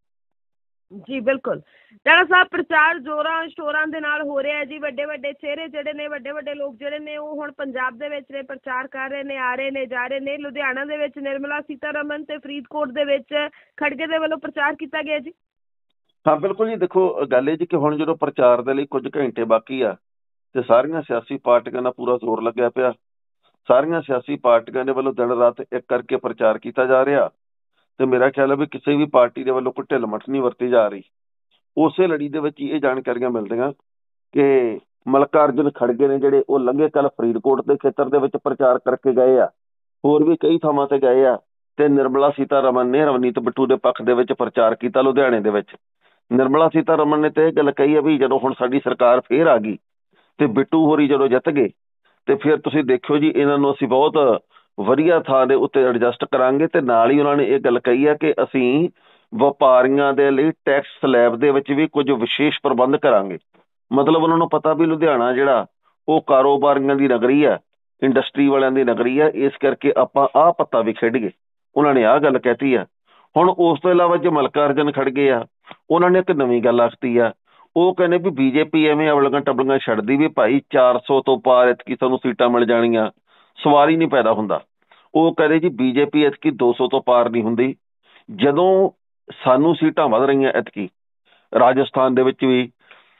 ਜੀ ਬਿਲਕੁਲ। ਟਾਣਾ ਸਾਹਿਬ, ਪ੍ਰਚਾਰ ਜ਼ੋਰਾਂ ਸ਼ੋਰਾਂ ਦੇ ਨਾਲ ਹੋ ਰਿਹਾ ਜੀ। ਵੱਡੇ ਵੱਡੇ ਚਿਹਰੇ ਜਿਹੜੇ ਨੇ, ਵੱਡੇ ਵੱਡੇ ਲੋਕ ਜਿਹੜੇ ਨੇ, ਉਹ ਹੁਣ ਪੰਜਾਬ ਦੇ ਵਿੱਚ ਨੇ, ਪ੍ਰਚਾਰ ਕਰ ਰਹੇ ਨੇ, ਆ ਰਹੇ ਨੇ, ਜਾ ਰਹੇ ਨੇ। ਲੁਧਿਆਣਾ ਦੇ ਵਿੱਚ ਨਿਰਮਲਾ ਸੀਤਾਰਮਨ ਤੇ ਫਰੀਦਕੋਟ ਦੇ ਵਿੱਚ ਖੜਗੇ ਦੇ ਵੱਲੋਂ ਪ੍ਰਚਾਰ ਕੀਤਾ ਗਿਆ ਜੀ। ਹਾਂ ਬਿਲਕੁਲ ਜੀ। ਦੇਖੋ ਗੱਲ ਇਹ ਜੀ ਕਿ ਹੁਣ ਜਦੋਂ ਪ੍ਰਚਾਰ ਦੇ ਲਈ ਕੁਝ ਘੰਟੇ ਬਾਕੀ ਆ ਤੇ ਸਾਰੀਆਂ ਸਿਆਸੀ ਪਾਰਟੀਆਂ ਦਾ ਪੂਰਾ ਜ਼ੋਰ ਲੱਗਿਆ ਪਿਆ। ਸਾਰੀਆਂ ਸਿਆਸੀ ਪਾਰਟੀਆਂ ਦੇ ਵੱਲੋਂ ਦਿਨ ਰਾਤ ਇੱਕ ਕਰਕੇ ਪ੍ਰਚਾਰ ਕੀਤਾ ਜਾ ਰਿਹਾ ਤੇ ਮੇਰਾ ਖਿਆਲ ਹੈ ਵੀ ਕਿਸੇ ਵੀ ਪਾਰਟੀ ਦੇ ਵੱਲੋਂ ਕੋਈ ਢਿੱਲ ਮੱਠ ਨਹੀਂ ਵਰਤੀ ਜਾ ਰਹੀ। ਉਸੇ ਲੜੀ ਦੇ ਵਿੱਚ ਇਹ ਜਾਣਕਾਰੀਆਂ ਮਿਲਦੀਆਂ ਕਿ ਮਲਕਾਰਜੁਨ ਖੜਗੇ ਨੇ ਜਿਹੜੇ ਉਹ ਲੰਘੇ ਕੱਲ ਫਰੀਦਕੋਟ ਦੇ ਖੇਤਰ ਦੇ ਵਿੱਚ ਪ੍ਰਚਾਰ ਕਰਕੇ ਗਏ ਆ, ਹੋਰ ਵੀ ਕਈ ਥਾਵਾਂ ਤੇ ਗਏ ਆ। ਤੇ ਨਿਰਮਲਾ ਸੀਤਾਰਮਨ ਨੇ ਰਵਨੀਤ ਬਿੱਟੂ ਦੇ ਪੱਖ ਦੇ ਵਿੱਚ ਪ੍ਰਚਾਰ ਕੀਤਾ ਲੁਧਿਆਣੇ ਦੇ ਵਿੱਚ। ਨਿਰਮਲਾ ਸੀਤਾਰਮਨ ਨੇ ਤੇ ਇਹ ਗੱਲ ਕਹੀ ਹੈ ਵੀ ਜਦੋਂ ਹੁਣ ਸਾਡੀ ਸਰਕਾਰ ਫੇਰ ਆ ਗਈ ਤੇ ਬਿੱਟੂ ਹੋਰੀ ਜਦੋਂ ਜਿੱਤ ਗਏ ਤੇ ਫਿਰ ਤੁਸੀਂ ਦੇਖਿਓ ਜੀ ਇਹਨਾਂ ਨੂੰ ਅਸੀਂ ਬਹੁਤ ਵਧੀਆ ਥਾਂ ਦੇ ਉੱਤੇ ਐਡਜਸਟ ਕਰਾਂਗੇ। ਤੇ ਨਾਲ ਹੀ ਉਹਨਾਂ ਨੇ ਇਹ ਗੱਲ ਕਹੀ ਹੈ ਕਿ ਅਸੀਂ ਵਪਾਰੀਆਂ ਦੇ ਲਈ ਟੈਕਸ ਸਲੈਬ ਦੇ ਵਿੱਚ ਵੀ ਕੁਝ ਵਿਸ਼ੇਸ਼ ਪ੍ਰਬੰਧ ਕਰਾਂਗੇ। ਮਤਲਬ ਉਹਨਾਂ ਨੂੰ ਪਤਾ ਵੀ ਲੁਧਿਆਣਾ ਜਿਹੜਾ ਉਹ ਕਾਰੋਬਾਰੀਆਂ ਦੀ ਨਗਰੀ ਹੈ, ਇੰਡਸਟਰੀ ਵਾਲਿਆਂ ਦੀ ਨਗਰੀ ਹੈ, ਇਸ ਕਰਕੇ ਆਪਾਂ ਆਹ ਪੱਤਾ ਵੀ ਖੇਡੀਏ। ਉਹਨਾਂ ਨੇ ਆਹ ਗੱਲ ਕਹਿਤੀ ਆ। ਹੁਣ ਉਸ ਤੋਂ ਇਲਾਵਾ ਜੇ ਮਲਕਾਰਜੁਨ ਖੜਗੇ ਆ, ਉਹਨਾਂ ਨੇ ਇੱਕ ਨਵੀਂ ਗੱਲ ਆਖਤੀ ਆ। ਉਹ ਕਹਿੰਦੇ ਵੀ ਬੀਜੇਪੀ ਐਵੇਂ ਅਵਲੀਆਂ ਟਬਲੀਆਂ ਛੱਡਦੀ ਵੀ ਭਾਈ ਚਾਰ ਸੌ ਤੋਂ ਪਾਰ ਐਤਕੀ ਸਾਨੂੰ ਸੀਟਾਂ ਮਿਲ ਜਾਣੀਆਂ, ਸਵਾਲ ਹੀ ਨਹੀਂ ਪੈਦਾ ਹੁੰਦਾ। ਉਹ ਕਹਿੰਦੇ ਜੀ ਬੀਜੇਪੀ ਐਤਕੀ ਦੋ ਸੌ ਤੋਂ ਪਾਰ ਨਹੀਂ ਹੁੰਦੀ। ਜਦੋਂ ਸਾਨੂੰ ਸੀਟਾਂ ਵੱਧ ਰਹੀਆਂ ਐਤਕੀ ਰਾਜਸਥਾਨ ਦੇ ਵਿੱਚ ਵੀ,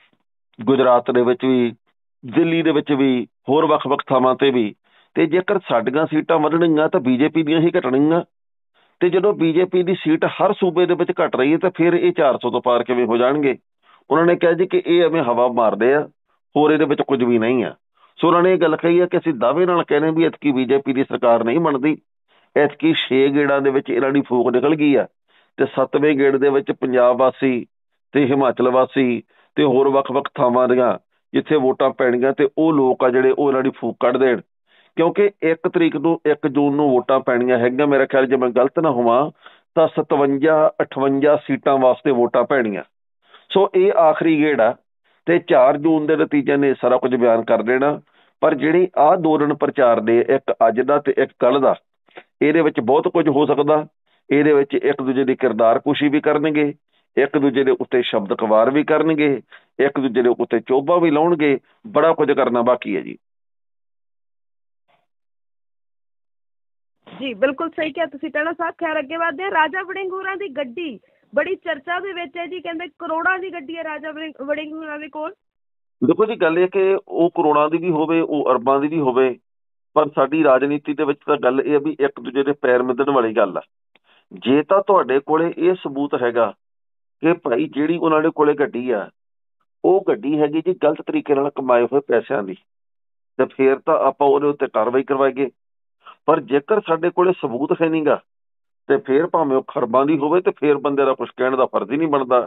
ਗੁਜਰਾਤ ਦੇ ਵਿੱਚ ਵੀ, ਦਿੱਲੀ ਦੇ ਵਿੱਚ ਵੀ, ਹੋਰ ਵੱਖ ਵੱਖ ਥਾਵਾਂ ਤੇ ਵੀ, ਤੇ ਜੇਕਰ ਸਾਡੀਆਂ ਸੀਟਾਂ ਵਧਣਗੀਆਂ ਤਾਂ ਬੀਜੇਪੀ ਦੀਆਂ ਹੀ ਘਟਣਗੀਆਂ। ਤੇ ਜਦੋਂ ਬੀਜੇਪੀ ਦੀ ਸੀਟ ਹਰ ਸੂਬੇ ਦੇ ਵਿੱਚ ਘਟ ਰਹੀ ਹੈ ਤਾਂ ਫਿਰ ਇਹ ਚਾਰ ਸੌ ਤੋਂ ਪਾਰ ਕਿਵੇਂ ਹੋ ਜਾਣਗੇ। ਉਹਨਾਂ ਨੇ ਕਿਹਾ ਜੀ ਕਿ ਇਹ ਐਵੇਂ ਹਵਾ ਮਾਰਦੇ ਆ, ਹੋਰ ਇਹਦੇ ਵਿੱਚ ਕੁਝ ਵੀ ਨਹੀਂ ਆ। ਸੋ ਉਹਨਾਂ ਨੇ ਇਹ ਗੱਲ ਕਹੀ ਹੈ ਕਿ ਅਸੀਂ ਦਾਅਵੇ ਨਾਲ ਕਹਿੰਦੇ ਵੀ ਐਤਕੀ ਬੀਜੇਪੀ ਦੀ ਸਰਕਾਰ ਨਹੀਂ ਬਣਦੀ। ਐਤਕੀ ਛੇ ਗੇੜਾਂ ਦੇ ਵਿੱਚ ਇਹਨਾਂ ਦੀ ਫੂਕ ਨਿਕਲ ਗਈ ਆ ਤੇ ਸੱਤਵੇਂ ਗੇੜ ਦੇ ਵਿੱਚ ਪੰਜਾਬ ਵਾਸੀ ਤੇ ਹਿਮਾਚਲ ਵਾਸੀ ਤੇ ਹੋਰ ਵੱਖ ਵੱਖ ਥਾਵਾਂ ਦੀਆਂ ਜਿੱਥੇ ਵੋਟਾਂ ਪੈਣੀਆਂ ਤੇ ਉਹ ਲੋਕ ਆ ਜਿਹੜੇ ਉਹ ਇਹਨਾਂ ਦੀ ਫੂਕ ਕੱਢ ਦੇਣ। ਕਿਉਂਕਿ ਇੱਕ ਤਰੀਕ ਨੂੰ ਇੱਕ ਜੂਨ ਨੂੰ ਵੋਟਾਂ ਪੈਣੀਆਂ ਹੈਗੀਆਂ। ਮੇਰਾ ਖਿਆਲ ਜੇ ਮੈਂ ਗਲਤ ਨਾ ਹੋਵਾਂ ਤਾਂ ਸਤਵੰਜਾ ਅਠਵੰਜਾ ਸੀਟਾਂ ਵਾਸਤੇ ਵੋਟਾਂ ਪੈਣੀਆਂ। ਸੋ ਇਹ ਆਖਰੀ ਗੇੜ ਆ ਤੇ ਚਾਰ ਜੂਨ ਦੇ ਨਤੀਜੇ ਨੇ ਸਾਰਾ ਕੁਝ ਬਿਆਨ ਕਰ ਦੇਣਾ। ਪਰ ਜਿਹੜੀ ਆਹ ਦੋ ਦਿਨ ਪ੍ਰਚਾਰ ਦੇ, ਇੱਕ ਅੱਜ ਦਾ ਤੇ ਇੱਕ ਕੱਲ੍ਹ ਦਾ, ਇਹਦੇ ਵਿੱਚ ਬਹੁਤ ਕੁਝ ਹੋ ਸਕਦਾ। ਇਹਦੇ ਵਿੱਚ ਇੱਕ ਦੂਜੇ ਦੀ ਕਿਰਦਾਰ ਕੁਸ਼ੀ ਵੀ ਕਰਨਗੇ, ਇੱਕ ਦੂਜੇ ਦੇ ਉੱਤੇ ਸ਼ਬਦ ਕਵਾਰ ਵੀ ਕਰਨਗੇ, ਇੱਕ ਦੂਜੇ ਦੇ ਉੱਤੇ ਚੋਬਾ ਵੀ ਲਾਉਣਗੇ। ਬੜਾ ਕੁਝ ਕਰਨਾ ਬਾਕੀ ਹੈ ਜੀ। ਜੀ ਬਿਲਕੁਲ ਸਹੀ ਕਿਹਾ ਤੁਸੀਂ ਟਾਣਾ ਸਾਹਿਬ। ਖੈਰ ਅੱਗੇ ਵਧਦੇ ਹਾਂ। ਰਾਜਾ ਵੜਿੰਗ ਹੋਰਾਂ ਦੀ ਗੱਡੀ ਬੜੀ ਚਰਚਾ ਦੇ ਵਿੱਚ ਹੈ ਜੀ। ਕਹਿੰਦੇ ਕਰੋੜਾਂ ਦੀ ਗੱਡੀ ਹੈ ਰਾਜਾ ਵੜਿੰਗ ਹੋਰਾਂ ਦੇ ਕੋਲ। ਦੇਖੋ ਜੀ ਗੱਲ ਇਹ ਕਿ ਉਹ ਕਰੋੜਾਂ ਦੀ ਵੀ ਹੋਵੇ, ਉਹ ਅਰਬਾਂ ਦੀ ਵੀ ਹੋਵੇ, ਪਰ ਸਾਡੀ ਰਾਜਨੀਤੀ ਦੇ ਵਿੱਚ ਤਾਂ ਗੱਲ ਇਹ ਹੈ ਵੀ ਇੱਕ ਦੂਜੇ ਦੇ ਪੈਰ ਮਿੱਧਣ ਵਾਲੀ ਗੱਲ ਆ। ਜੇ ਤਾਂ ਤੁਹਾਡੇ ਕੋਲੇ ਇਹ ਸਬੂਤ ਹੈਗਾ ਕਿ ਭਾਈ ਜਿਹੜੀ ਉਹਨਾਂ ਦੇ ਕੋਲੇ ਗੱਡੀ ਆ ਉਹ ਗੱਡੀ ਹੈਗੀ ਜੀ ਗਲਤ ਤਰੀਕੇ ਨਾਲ ਕਮਾਏ ਹੋਏ ਪੈਸਿਆਂ ਦੀ, ਤੇ ਫਿਰ ਤਾਂ ਆਪਾਂ ਉਹਦੇ ਉੱਤੇ ਕਾਰਵਾਈ ਕਰਵਾਈਏ। ਪਰ ਜੇਕਰ ਸਾਡੇ ਕੋਲੇ ਸਬੂਤ ਹੈ ਨਹੀਂਗਾ ਤੇ ਫਿਰ ਭਾਵੇਂ ਉਹ ਖਰਬਾਂ ਦੀ ਹੋਵੇ ਤੇ ਫਿਰ ਬੰਦੇ ਦਾ ਕੁਛ ਕਹਿਣ ਦਾ ਫਰਜ਼ ਹੀ ਨਹੀਂ ਬਣਦਾ।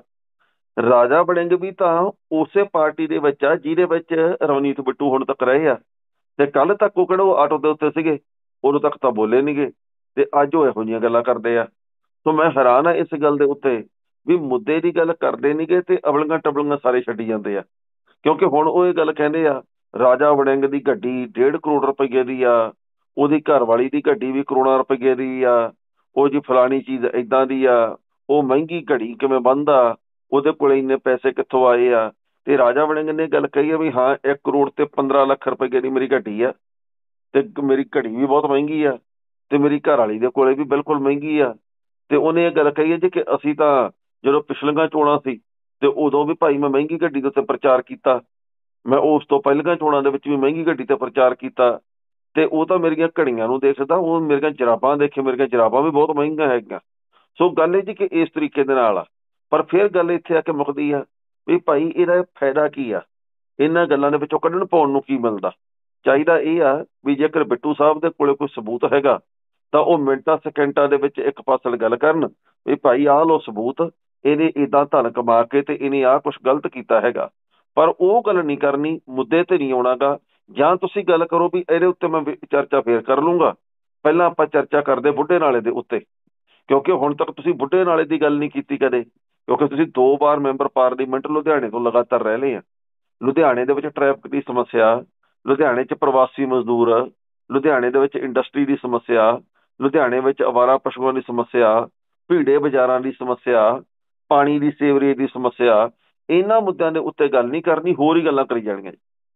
ਰਾਜਾ ਵੜਿੰਗ ਵੀ ਤਾਂ ਉਸੇ ਪਾਰਟੀ ਦੇ ਵਿੱਚ ਆ ਜਿਹਦੇ ਵਿੱਚ ਰਵਨੀਤ ਬਿੱਟੂ ਹੁਣ ਤੱਕ ਰਹੇ ਆ। ਤੇ ਕੱਲ ਤੱਕ ਉਹ ਕਿਹੜਾ ਉਹ ਆਟੋ ਦੇ ਉੱਤੇ ਸੀਗੇ, ਉਦੋਂ ਤੱਕ ਤਾਂ ਬੋਲੇ ਨਹੀਂਗੇ ਤੇ ਅੱਜ ਉਹ ਇਹੋ ਜਿਹੀਆਂ ਗੱਲਾਂ ਕਰਦੇ ਆ। ਸੋ ਮੈਂ ਹੈਰਾਨ ਆ ਇਸ ਗੱਲ ਦੇ ਉੱਤੇ ਵੀ ਮੁੱਦੇ ਦੀ ਗੱਲ ਕਰਦੇ ਨਹੀਂਗੇ ਤੇ ਅਵਲੀਆਂ ਟਬਲੀਆਂ ਸਾਰੇ ਛੱਡੀ ਜਾਂਦੇ ਆ। ਕਿਉਂਕਿ ਹੁਣ ਉਹ ਇਹ ਗੱਲ ਕਹਿੰਦੇ ਆ ਰਾਜਾ ਵੜਿੰਗ ਦੀ ਗੱਡੀ ਡੇਢ ਕਰੋੜ ਰੁਪਈਏ ਦੀ ਆ, ਉਹਦੀ ਘਰ ਵਾਲੀ ਦੀ ਗੱਡੀ ਵੀ ਕਰੋੜਾਂ ਰੁਪਈਏ ਦੀ ਆ, ਉਹ ਜੀ ਫਲਾਣੀ ਚੀਜ਼ ਏਦਾਂ ਦੀ ਆ, ਉਹ ਮਹਿੰਗੀ ਘੜੀ ਕਿਵੇਂ ਬੰਨਦਾ, ਉਹਦੇ ਕੋਲ ਇੰਨੇ ਪੈਸੇ ਕਿੱਥੋਂ ਆਏ ਆ। ਤੇ ਰਾਜਾ ਵੜਿੰਗ ਨੇ ਗੱਲ ਕਹੀ ਆ ਵੀ ਹਾਂ ਇੱਕ ਕਰੋੜ ਤੇ ਪੰਦਰਾਂ ਲੱਖ ਰੁਪਏ ਦੀ ਮੇਰੀ ਗੱਡੀ ਆ ਤੇ ਮੇਰੀ ਘੜੀ ਵੀ ਬਹੁਤ ਮਹਿੰਗੀ ਆ ਤੇ ਮੇਰੀ ਘਰ ਵਾਲੀ ਦੇ ਕੋਲੇ ਵੀ ਬਿਲਕੁਲ ਮਹਿੰਗੀ ਆ। ਤੇ ਉਹਨੇ ਇਹ ਗੱਲ ਕਹੀ ਹੈ ਜੀ ਕਿ ਅਸੀਂ ਤਾਂ ਜਦੋਂ ਪਿਛਲੀਆਂ ਚੋਣਾਂ ਸੀ ਤੇ ਉਦੋਂ ਵੀ ਭਾਈ ਮੈਂ ਮਹਿੰਗੀ ਗੱਡੀ ਦੇ ਉੱਤੇ ਪ੍ਰਚਾਰ ਕੀਤਾ, ਮੈਂ ਉਸ ਤੋਂ ਪਹਿਲੀਆਂ ਚੋਣਾਂ ਦੇ ਵਿੱਚ ਵੀ ਮਹਿੰਗੀ ਗੱਡੀ ਤੇ ਪ੍ਰਚਾਰ ਕੀਤਾ। ਤੇ ਉਹ ਤਾਂ ਮੇਰੀਆਂ ਘੜੀਆਂ ਨੂੰ ਦੇਖਦਾ, ਉਹ ਮੇਰੀਆਂ ਜਰਾਬਾਂ ਦੇਖੇ, ਮੇਰੀਆਂ ਜਰਾਬਾਂ ਵੀ ਬਹੁਤ ਮਹਿੰਗੀਆਂ ਹੈਗੀਆਂ। ਸੋ ਗੱਲ ਇਹ ਜੀ ਕਿ ਇਸ ਤਰੀਕੇ ਦੇ ਨਾਲ ਆ। ਪਰ ਫਿਰ ਗੱਲ ਇੱਥੇ ਆ ਕੇ ਮੁੱਕਦੀ ਆ ਵੀ ਭਾਈ ਇਹਦਾ ਫਾਇਦਾ ਕੀ ਆ, ਇਹਨਾਂ ਗੱਲਾਂ ਦੇ ਵਿੱਚੋਂ ਕੱਢਣ ਪਾਉਣ ਨੂੰ ਕੀ ਮਿਲਦਾ। ਚਾਹੀਦਾ ਇਹ ਆ ਵੀ ਜੇਕਰ ਬਿੱਟੂ ਸਾਹਿਬ ਦੇ ਕੋਲੇ ਕੋਈ ਸਬੂਤ ਹੈਗਾ ਤਾਂ ਉਹ ਮਿੰਟਾਂ ਸਕਿੰਟਾਂ ਦੇ ਵਿੱਚ ਇੱਕ ਪਾਸਲ ਗੱਲ ਕਰਨ ਵੀ ਭਾਈ ਆਹ ਲਓ ਸਬੂਤ, ਇਹਨੇ ਇੱਦਾਂ ਧਨ ਕਮਾ ਕੇ ਤੇ ਇਹਨੇ ਆਹ ਕੁਛ ਗਲਤ ਕੀਤਾ ਹੈਗਾ। ਪਰ ਉਹ ਗੱਲ ਨਹੀਂ ਕਰਨੀ, ਮੁੱਦੇ ਤੇ ਨਹੀਂ ਆਉਣਾਗਾ। ਜਾਂ ਤੁਸੀਂ ਗੱਲ ਕਰੋ ਵੀ ਇਹਦੇ ਉੱਤੇ ਮੈਂ ਚਰਚਾ ਫੇਰ ਕਰ ਲੂੰਗਾ, ਪਹਿਲਾਂ ਆਪਾਂ ਚਰਚਾ ਕਰਦੇ ਬੁੱਢੇ ਨਾਲੇ ਦੇ ਉੱਤੇ, ਕਿਉਂਕਿ ਹੁਣ ਤੱਕ ਤੁਸੀਂ ਬੁੱਢੇ ਨਾਲੇ ਦੀ ਗੱਲ ਨਹੀਂ ਕੀਤੀ ਕਦੇ। ਕਿਉਂਕਿ ਤੁਸੀਂ ਦੋ ਵਾਰ ਮੈਂਬਰ ਪਾਰਲੀਮੈਂਟ ਲੁਧਿਆਣੇ ਤੋਂ ਲਗਾਤਾਰ ਰਹਿ ਲਏ ਆ। ਲੁਧਿਆਣੇ ਦੇ ਵਿੱਚ ਟ੍ਰੈਫਿਕ ਦੀ ਸਮੱਸਿਆ, ਲੁਧਿਆਣੇ 'ਚ ਪ੍ਰਵਾਸੀ ਮਜ਼ਦੂਰ, ਲੁਧਿਆਣੇ ਦੇ ਵਿੱਚ ਇੰਡਸਟਰੀ ਦੀ ਸਮੱਸਿਆ, ਲੁਧਿਆਣੇ ਵਿੱਚ ਅਵਾਰਾ ਪਸ਼ੂਆਂ ਦੀ ਸਮੱਸਿਆ, ਭੀੜੇ ਬਾਜ਼ਾਰਾਂ ਦੀ ਸਮੱਸਿਆ, ਪਾਣੀ ਦੀ ਸੀਵਰੇਜ ਦੀ ਸਮੱਸਿਆ, ਇਹਨਾਂ ਮੁੱਦਿਆਂ ਦੇ ਉੱਤੇ ਗੱਲ ਨਹੀਂ ਕਰਨੀ, ਹੋਰ ਹੀ ਗੱਲਾਂ ਕਰੀ ਜਾਣੀਆਂ।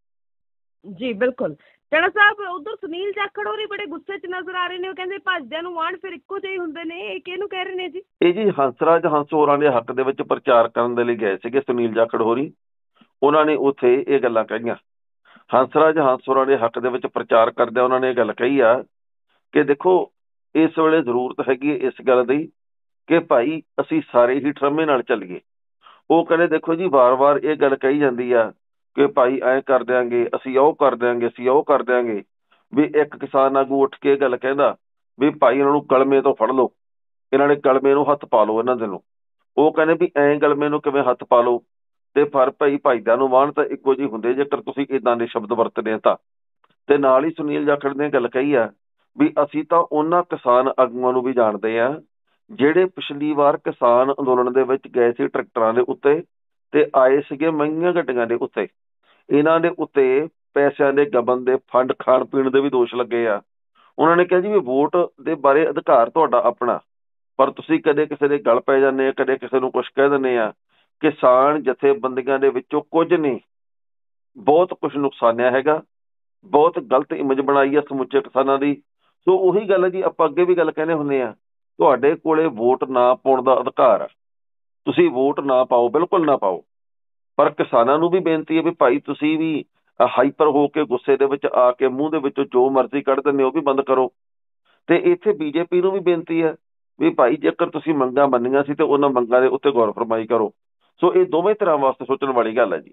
ਜੀ ਬਿਲਕੁਲ। ਟਣਾ ਸਾਹਿਬ, ਉਧਰ ਸੁਨੀਲ ਜਾਖੜ ਹੋਰੀ ਬੜੇ ਗੁੱਸੇ 'ਚ ਨਜ਼ਰ ਆ ਰਹੇ ਨੇ। ਉਹ ਕਹਿੰਦੇ ਭਾਜਦਿਆਂ ਨੂੰ ਵਾਣ ਫਿਰ ਇੱਕੋ ਜਿਹੇ ਹੁੰਦੇ ਨੇ। ਇਹ ਕਿਹਨੂੰ ਕਹਿ ਰਹੇ ਨੇ ਜੀ? ਇਹ ਜੀ ਹੰਸਰਾਜ ਹੰਸ ਹੋਰਾਂ ਦੇ ਹੱਕ ਦੇ ਵਿੱਚ ਪ੍ਰਚਾਰ ਕਰਨ ਦੇ ਲਈ ਗਏ ਸੀਗੇ ਸੁਨੀਲ ਜਾਖੜ ਹੋਰੀ। ਉਹਨਾਂ ਨੇ ਉੱਥੇ ਇਹ ਗੱਲਾਂ ਕਹੀਆਂ। ਹੰਸਰਾਜ ਹੰਸ ਹੋਰਾਂ ਦੇ ਹੱਕ ਦੇ ਵਿੱਚ ਪ੍ਰਚਾਰ ਕਰਦਿਆਂ ਉਹਨਾਂ ਨੇ ਇਹ ਗੱਲ ਕਹੀ ਆ ਕਿ ਦੇਖੋ, ਇਸ ਵੇਲੇ ਜ਼ਰੂਰਤ ਹੈਗੀ ਇਸ ਗੱਲ ਦੀ ਕਿ ਭਾਈ ਅਸੀਂ ਸਾਰੇ ਹੀ ਠਰਮੇ ਨਾਲ ਚੱਲੀਏ। ਉਹ ਕਹਿੰਦੇ ਦੇਖੋ ਜੀ, ਵਾਰ-ਵਾਰ ਇਹ ਗੱਲ ਕਹੀ ਜਾਂਦੀ ਆ ਕਿ ਭਾਈ ਐਂ ਕਰ ਦਿਆਂਗੇ, ਅਸੀਂ ਉਹ ਕਰ ਦਿਆਂਗੇ, ਅਸੀਂ ਉਹ ਕਰ ਦਿਆਂਗੇ। ਵੀ ਇੱਕ ਕਿਸਾਨ ਆਗੂ ਉੱਠ ਕੇ ਇਹ ਗੱਲ ਕਹਿੰਦਾ ਵੀ ਭਾਈ ਇਹਨਾਂ ਨੂੰ ਕਲਮੇ ਤੋਂ ਫੜ ਲਓ, ਇਹਨਾਂ ਨੇ ਕਲਮੇ ਨੂੰ ਹੱਥ ਪਾ ਲਓ ਇਹਨਾਂ ਦੇ ਨੂੰ। ਉਹ ਕਹਿੰਦੇ ਵੀ ਐਂ ਕਲਮੇ ਨੂੰ ਕਿਵੇਂ ਹੱਥ ਪਾ ਲਓ, ਤੇ ਫਰ ਭਾਈ ਭਾਈਦਾਂ ਨੂੰ ਵਾਹਣ ਤਾਂ ਇੱਕੋ ਜਿਹੇ ਹੁੰਦੇ ਜੇਕਰ ਤੁਸੀਂ ਇੱਦਾਂ ਦੇ ਸ਼ਬਦ ਵਰਤਦੇ ਆ ਤਾਂ। ਤੇ ਨਾਲ ਹੀ ਸੁਨੀਲ ਜਾਖੜ ਨੇ ਗੱਲ ਕਹੀ ਆ ਵੀ ਅਸੀਂ ਤਾਂ ਉਹਨਾਂ ਕਿਸਾਨ ਆਗੂਆਂ ਨੂੰ ਵੀ ਜਾਣਦੇ ਆ ਜਿਹੜੇ ਪਿਛਲੀ ਵਾਰ ਕਿਸਾਨ ਅੰਦੋਲਨ ਦੇ ਵਿੱਚ ਗਏ ਸੀ ਟਰੈਕਟਰਾਂ ਦੇ ਉੱਤੇ ਤੇ ਆਏ ਸੀਗੇ ਮਹਿੰਗੀਆਂ ਗੱਡੀਆਂ ਦੇ ਉੱਤੇ। ਇਹਨਾਂ ਦੇ ਉੱਤੇ ਪੈਸਿਆਂ ਦੇ ਗਬਨ ਦੇ, ਫੰਡ ਖਾਣ ਪੀਣ ਦੇ ਵੀ ਦੋਸ਼ ਲੱਗੇ ਆ। ਉਹਨਾਂ ਨੇ ਕਿਹਾ ਜੀ ਵੀ ਵੋਟ ਦੇ ਬਾਰੇ ਅਧਿਕਾਰ ਤੁਹਾਡਾ ਆਪਣਾ, ਪਰ ਤੁਸੀਂ ਕਦੇ ਕਿਸੇ ਦੇ ਗਲ ਪੈ ਜਾਂਦੇ ਆ, ਕਦੇ ਕਿਸੇ ਨੂੰ ਕੁਛ ਕਹਿ ਦਿੰਦੇ ਆ। ਕਿਸਾਨ ਜਥੇਬੰਦੀਆਂ ਦੇ ਵਿੱਚੋਂ ਕੁਝ ਨੇ ਬਹੁਤ ਕੁਛ ਨੁਕਸਾਨਿਆ ਹੈਗਾ, ਬਹੁਤ ਗਲਤ ਇਮੇਜ ਬਣਾਈ ਆ ਸਮੁੱਚੇ ਕਿਸਾਨਾਂ ਦੀ। ਸੋ ਉਹੀ ਗੱਲ ਹੈ ਜੀ, ਆਪਾਂ ਅੱਗੇ ਵੀ ਗੱਲ ਕਹਿੰਦੇ ਹੁੰਦੇ ਆ, ਤੁਹਾਡੇ ਕੋਲੇ ਵੋਟ ਨਾ ਪਾਉਣ ਦਾ ਅਧਿਕਾਰ ਆ, ਤੁਸੀਂ ਵੋਟ ਨਾ ਪਾਓ, ਬਿਲਕੁਲ ਨਾ ਪਾਓ। ਪਰ ਕਿਸਾਨਾਂ ਨੂੰ ਵੀ ਬੇਨਤੀ ਹੈ ਵੀ ਭਾਈ ਤੁਸੀਂ ਵੀ ਹਾਈਪਰ ਹੋ ਕੇ ਗੁੱਸੇ ਦੇ ਵਿੱਚ ਆ ਕੇ ਮੂੰਹ ਦੇ ਵਿੱਚੋਂ ਜੋ ਮਰਜ਼ੀ ਕੱਢ ਦਿੰਦੇ ਉਹ ਵੀ ਬੰਦ ਕਰੋ। ਤੇ ਇੱਥੇ ਬੀਜੇਪੀ ਨੂੰ ਵੀ ਬੇਨਤੀ ਹੈ ਵੀ ਭਾਈ ਜੇਕਰ ਤੁਸੀਂ ਮੰਗਾਂ ਮੰਨੀਆਂ ਸੀ ਤੇ ਉਹਨਾਂ ਮੰਗਾਂ ਦੇ ਉੱਤੇ ਗੌਰ ਫਰਮਾਈ ਕਰੋ। ਸੋ ਇਹ ਦੋਵੇਂ ਤਰ੍ਹਾਂ ਵਾਸਤੇ ਸੋਚਣ ਵਾਲੀ ਗੱਲ ਹੈ ਜੀ।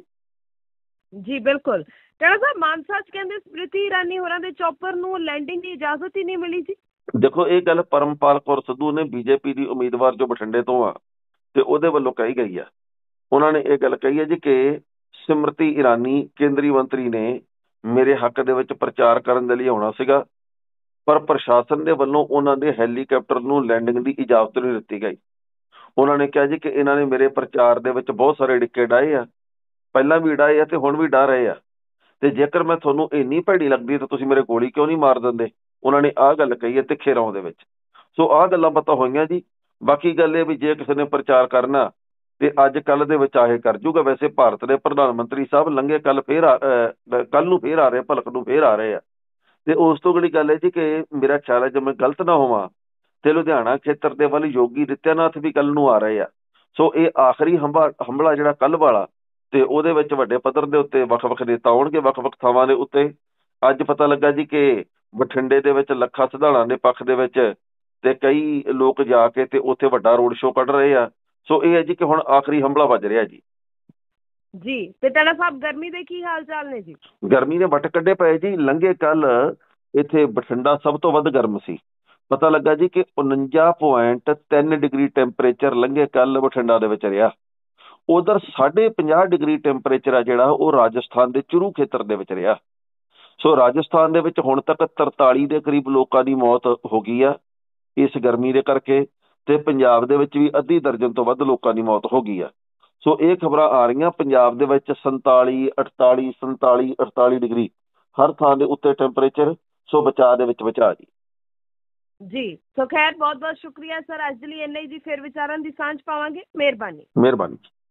ਜੀ ਬਿਲਕੁਲ। ਟਣਾ ਸਾਹਿਬ, ਮਾਨਸਾ 'ਚ ਕਹਿੰਦੇ ਸਮ੍ਰਿਤੀ ਇਰਾਨੀ ਹੋਰਾਂ ਦੇ ਚੌਪਰ ਨੂੰ ਲੈਂਡਿੰਗ ਦੀ ਇਜਾਜ਼ਤ ਹੀ ਨਹੀਂ ਮਿਲੀ ਜੀ। ਦੇਖੋ, ਇਹ ਗੱਲ ਪਰਮਪਾਲ ਕੌਰ ਸਿੱਧੂ ਨੇ, ਬੀਜੇਪੀ ਦੀ ਉਮੀਦਵਾਰ ਜੋ ਬਠਿੰਡੇ ਤੋਂ ਆ, ਤੇ ਉਹਦੇ ਵੱਲੋਂ ਕਹੀ ਗਈ ਆ। ਉਹਨਾਂ ਨੇ ਇਹ ਗੱਲ ਕਹੀ ਹੈ ਜੀ ਕਿ ਸਮ੍ਰਿਤੀ ਇਰਾਨੀ ਕੇਂਦਰੀ ਮੰਤਰੀ ਨੇ ਮੇਰੇ ਹੱਕ ਦੇ ਵਿੱਚ ਪ੍ਰਚਾਰ ਕਰਨ ਦੇ ਲਈ ਆਉਣਾ ਸੀਗਾ, ਪਰ ਪ੍ਰਸ਼ਾਸਨ ਦੇ ਵੱਲੋਂ ਉਹਨਾਂ ਦੇ ਹੈਲੀਕਾਪਟਰ ਨੂੰ ਲੈਂਡਿੰਗ ਦੀ ਇਜਾਜ਼ਤ ਨਹੀਂ ਦਿੱਤੀ ਗਈ। ਉਹਨਾਂ ਨੇ ਕਿਹਾ ਜੀ ਕਿ ਇਹਨਾਂ ਨੇ ਮੇਰੇ ਪ੍ਰਚਾਰ ਦੇ ਵਿੱਚ ਬਹੁਤ ਸਾਰੇ ਡਿੱਕੇ ਡਾਏ ਆ, ਪਹਿਲਾਂ ਵੀ ਡਾਏ ਆ ਤੇ ਹੁਣ ਵੀ ਡਾ ਰਹੇ ਆ, ਤੇ ਜੇਕਰ ਮੈਂ ਤੁਹਾਨੂੰ ਇੰਨੀ ਭੈੜੀ ਲੱਗਦੀ ਤਾਂ ਤੁਸੀਂ ਮੇਰੇ ਗੋਲੀ ਕਿਉਂ ਨਹੀਂ ਮਾਰ ਦਿੰਦੇ। ਉਹਨਾਂ ਨੇ ਆਹ ਗੱਲ ਕਹੀ ਹੈ ਤਿੱਖੇ ਰੌਂ ਦੇ ਵਿੱਚ। ਸੋ ਆਹ ਗੱਲਾਂ ਪਤਾ ਹੋਈਆਂ ਜੀ। ਬਾਕੀ ਗੱਲ ਇਹ ਵੀ ਜੇ ਕਿਸੇ ਨੇ ਪ੍ਰਚਾਰ ਕਰਨਾ ਤੇ ਅੱਜ ਕੱਲ੍ਹ ਦੇ ਵਿੱਚ ਆਹੇ ਕਰ ਜੂਗਾ। ਵੈਸੇ ਭਾਰਤ ਦੇ ਪ੍ਰਧਾਨ ਮੰਤਰੀ ਸਾਹਿਬ ਲੰਘੇ ਕੱਲ ਫੇਰ ਆ ਕੱਲ ਨੂੰ ਫੇਰ ਆ ਰਹੇ, ਭਲਕ ਨੂੰ ਫੇਰ ਆ ਰਹੇ ਆ। ਤੇ ਉਸ ਤੋਂ ਅਗਲੀ ਗੱਲ ਹੈ ਜੀ ਕਿ ਮੇਰਾ ਖਿਆਲ ਹੈ ਜੇ ਮੈਂ ਗਲਤ ਨਾ ਹੋਵਾਂ ਤੇ ਲੁਧਿਆਣਾ ਖੇਤਰ ਦੇ ਵੱਲ ਯੋਗੀ ਆਦਿੱਤਿਆਨਾਥ ਵੀ ਕੱਲ ਨੂੰ ਆ ਰਹੇ ਆ। ਸੋ ਇਹ ਆਖਰੀ ਹੰਭਾ ਹਮਲਾ ਜਿਹੜਾ ਕੱਲ ਵਾਲਾ, ਤੇ ਉਹਦੇ ਵਿੱਚ ਵੱਡੇ ਪੱਧਰ ਦੇ ਉੱਤੇ ਵੱਖ ਵੱਖ ਨੇਤਾ ਆਉਣਗੇ ਵੱਖ ਵੱਖ ਥਾਵਾਂ ਦੇ ਉੱਤੇ। ਅੱਜ ਪਤਾ ਲੱਗਾ ਜੀ ਕਿ ਬਠਿੰਡੇ ਦੇ ਵਿੱਚ ਲੱਖਾ ਸਿਧਾਣਾ ਦੇ ਪੱਖ ਦੇ ਵਿੱਚ ਤੇ ਕਈ ਲੋਕ ਜਾ ਕੇ ਤੇ ਉੱਥੇ ਵੱਡਾ ਰੋਡ ਸ਼ੋਅ ਕੱਢ ਰਹੇ ਆ। ਸੋ ਇਹ ਹੈ ਜੀ ਕਿ ਹੁਣ ਆਖਰੀ ਹਮਲਾ ਵੱਜ ਰਿਹਾ ਜੀ। ਜੀ ਤੇ ਟਣਾ ਸਾਹਿਬ, ਗਰਮੀ ਦੇ ਕੀ ਹਾਲ ਚਾਲ ਨੇ ਜੀ? ਗਰਮੀ ਨੇ ਵੱਟ ਕੱਢੇ ਪਏ ਜੀ। ਲੰਘੇ ਕੱਲ ਇੱਥੇ ਬਠਿੰਡਾ ਸਭ ਤੋਂ ਵੱਧ ਗਰਮ ਸੀ। ਪਤਾ ਲੱਗਾ ਜੀ ਕਿ ਉਣੰਜਾ ਪੁਆਇੰਟ ਤਿੰਨ ਡਿਗਰੀ ਟੈਂਪਰੇਚਰ ਲੰਘੇ ਕੱਲ ਬਠਿੰਡਾ ਦੇ ਵਿੱਚ ਰਿਹਾ। ਉਧਰ ਸਾਢੇ ਪੰਜਾਹ ਡਿਗਰੀ ਟੈਂਪਰੇਚਰ ਆ ਜਿਹੜਾ ਉਹ ਰਾਜਸਥਾਨ ਦੇ ਚੁਰੂ ਖੇਤਰ ਦੇ ਵਿੱਚ ਰਿਹਾ। ਸੋ ਰਾਜਸਥਾਨ ਦੇ ਵਿੱਚ ਹੁਣ ਤੱਕ ਤਰਤਾਲੀ ਦੇ ਕਰੀਬ ਲੋਕਾਂ ਦੀ ਮੌਤ ਹੋ ਗਈ ਆ ਇਸ ਗਰਮੀ ਦੇ ਕਰਕੇ, ਤੇ ਪੰਜਾਬ ਦੇ ਵਿੱਚ ਵੀ ਅੱਧੀ ਦਰਜਨ ਤੋਂ ਵੱਧ ਲੋਕਾਂ ਦੀ ਮੌਤ ਹੋ ਗਈ ਆ। ਸੋ ਇਹ ਖਬਰਾਂ ਆ ਰਹੀਆਂ ਪੰਜਾਬ ਦੇ ਵਿੱਚ ਸੰਤਾਲੀ ਅਠਤਾਲੀ ਸੰਤਾਲੀ ਅਠਤਾਲੀ ਡਿਗਰੀ ਹਰ ਥਾਂ ਦੇ ਉੱਤੇ ਟੈਂਪਰੇਚਰ। ਸੋ ਬਚਾਅ ਦੇ ਵਿੱਚ ਬਚਾਅ ਜੀ। ਜੀ ਸੋ ਖੈਰ, ਬਹੁਤ ਬਹੁਤ ਸ਼ੁਕਰੀਆ ਸਰ। ਅੱਜ ਲਈ ਇੰਨਾ ਹੀ ਜੀ, ਫਿਰ ਵਿਚਾਰਾਂ ਦੀ ਸਾਂਝ ਪਾਵਾਂਗੇ। ਮਿਹਰਬਾਨੀ। ਮਿਹਰਬਾਨੀ।